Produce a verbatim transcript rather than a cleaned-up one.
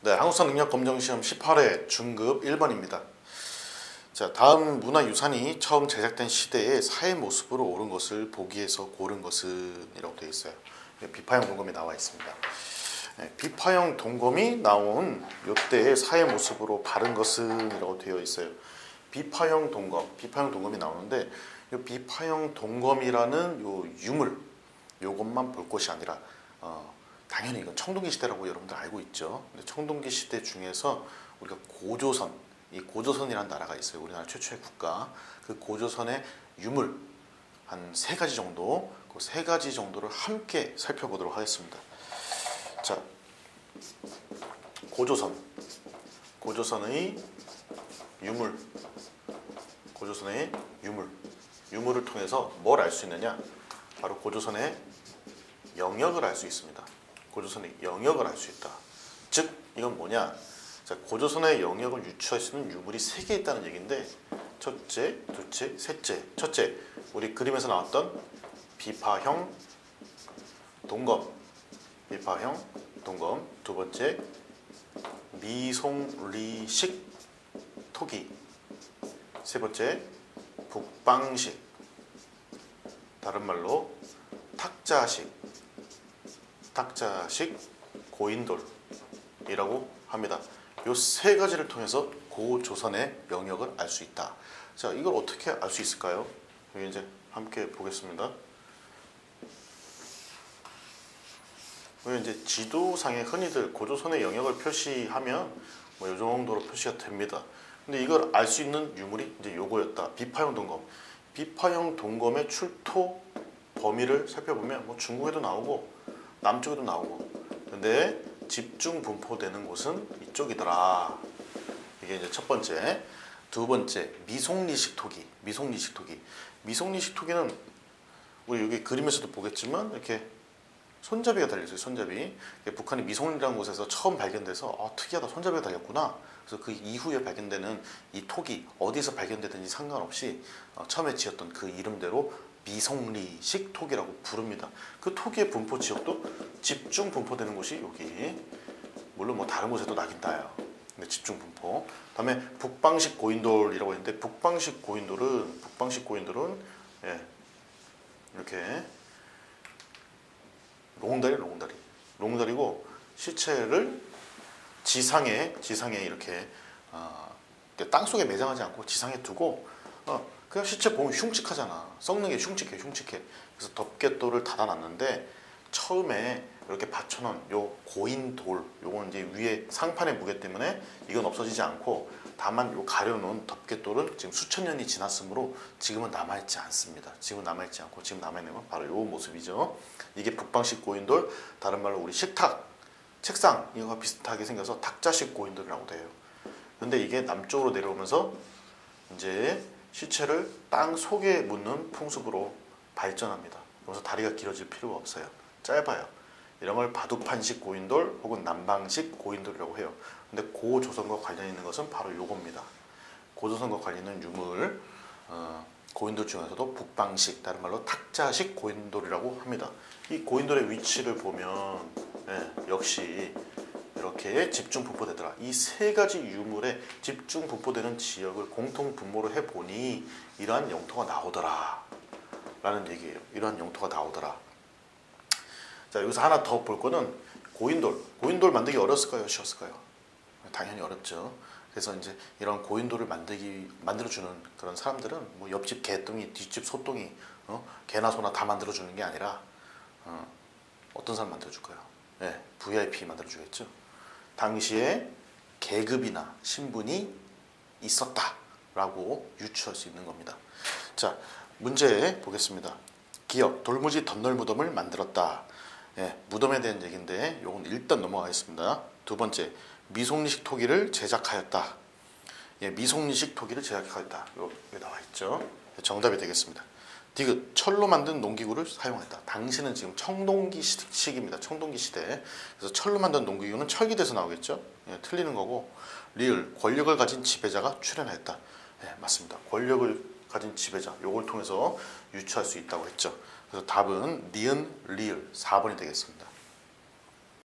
네, 한국사 능력검정시험 십팔 회 중급 일 번입니다. 자, 다음 문화유산이 처음 제작된 시대의 사회 모습으로 옳은 것을 보기 위해서 고른 것은 이라고 되어 있어요. 비파형 동검이 나와 있습니다. 네, 비파형 동검이 나온 이때의 사회 모습으로 바른 것은 이라고 되어 있어요. 비파형 동검, 비파형 동검이 나오는데 이 비파형 동검이라는 요 유물, 요것만 볼 것이 아니라 어, 당연히 이건 청동기 시대라고 여러분들 알고 있죠. 근데 청동기 시대 중에서 우리가 고조선, 이 고조선이라는 나라가 있어요. 우리나라 최초의 국가. 그 고조선의 유물 한 세 가지 정도, 그 세 가지 정도를 함께 살펴보도록 하겠습니다. 자, 고조선, 고조선의 유물, 고조선의 유물, 유물을 통해서 뭘 알 수 있느냐? 바로 고조선의 영역을 알 수 있습니다. 고조선의 영역을 알 수 있다. 즉 이건 뭐냐? 자, 고조선의 영역을 유추할 수 있는 유물이 세 개 있다는 얘기인데, 첫째, 둘째, 셋째. 첫째, 우리 그림에서 나왔던 비파형 동검, 비파형 동검. 두 번째, 미송리식 토기. 세 번째, 북방식, 다른 말로 탁자식, 탁자식 고인돌이라고 합니다. 이 세 가지를 통해서 고조선의 영역을 알 수 있다. 자, 이걸 어떻게 알 수 있을까요? 여기 이제 함께 보겠습니다. 여기 이제 지도상에 흔히들 고조선의 영역을 표시하면 뭐 이 정도로 표시가 됩니다. 근데 이걸 알 수 있는 유물이 이제 요거였다. 비파형 동검. 비파형 동검의 출토 범위를 살펴보면 뭐 중국에도 나오고 남쪽에도 나오고, 근데 집중 분포되는 곳은 이쪽이더라. 이게 이제 첫 번째. 두 번째, 미송리식 토기. 미송리식 토기. 미송리식 토기는 우리 여기 그림에서도 보겠지만 이렇게 손잡이가 달려있어요. 손잡이. 북한이 미송리라는 곳에서 처음 발견돼서 아, 특이하다, 손잡이가 달렸구나. 그래서 그 이후에 발견되는 이 토기, 어디서 발견되든지 상관없이 어, 처음에 지었던 그 이름대로 미송리식 토기라고 부릅니다. 그 토기의 분포 지역도 집중 분포되는 곳이 여기, 물론 뭐 다른 곳에도 나긴 나요. 근데 집중 분포. 다음에 북방식 고인돌이라고 했는데, 북방식 고인돌은 북방식 고인돌은 예, 이렇게 롱다리, 롱다리, 롱다리고 시체를 지상에 지상에 이렇게 어, 땅 속에 매장하지 않고 지상에 두고 어, 그냥 시체 보면 흉측하잖아. 썩는 게 흉측해, 흉측해. 그래서 덮개돌을 닫아놨는데 처음에 이렇게 받쳐놓은 요 고인돌, 요건 이제 위에 상판의 무게 때문에 이건 없어지지 않고, 다만 요 가려놓은 덮개돌은 지금 수천 년이 지났으므로 지금은 남아있지 않습니다. 지금 남아있지 않고 지금 남아있는 건 바로 요 모습이죠. 이게 북방식 고인돌, 다른 말로 우리 식탁, 책상 이거가 비슷하게 생겨서 탁자식 고인돌이라고 돼요. 근데 이게 남쪽으로 내려오면서 이제 시체를 땅 속에 묻는 풍습으로 발전합니다. 그래서 다리가 길어질 필요가 없어요. 짧아요. 이런 걸 바둑판식 고인돌 혹은 남방식 고인돌이라고 해요. 근데 고조선과 관련 있는 것은 바로 요겁니다. 고조선과 관련 있는 유물, 어, 고인돌 중에서도 북방식, 다른 말로 탁자식 고인돌이라고 합니다. 이 고인돌의 위치를 보면 예, 역시 이렇게 집중 분포되더라. 이 세 가지 유물에 집중 분포되는 지역을 공통 분모로 해보니 이러한 영토가 나오더라 라는 얘기예요. 이러한 영토가 나오더라. 자, 여기서 하나 더 볼 거는 고인돌. 고인돌 만들기 어렸을까요? 쉬웠을까요? 당연히 어렵죠. 그래서 이제 이런 고인돌을 만들기 만들어주는 그런 사람들은 뭐 옆집 개똥이, 뒷집 소똥이, 어? 개나 소나 다 만들어주는 게 아니라 어, 어떤 사람 만들어줄까요? 네, 브이아이피 만들어주겠죠. 당시에 계급이나 신분이 있었다라고 유추할 수 있는 겁니다. 자, 문제 보겠습니다. 기억, 돌무지 덧널 무덤을 만들었다. 예, 무덤에 대한 얘기인데 요건 일단 넘어가겠습니다. 두 번째, 미송리식 토기를 제작하였다. 예, 미송리식 토기를 제작하였다. 여기 나와 있죠. 정답이 되겠습니다. 디귿, 철로 만든 농기구를 사용했다. 당시는 지금 청동기 시기입니다. 청동기 시대. 그래서 철로 만든 농기구는 철기돼서 나오겠죠. 예, 틀리는 거고. 리을, 권력을 가진 지배자가 출연했다. 예, 맞습니다. 권력을 가진 지배자, 요걸 통해서 유추할 수 있다고 했죠. 그래서 답은 니은, 리을 사 번이 되겠습니다.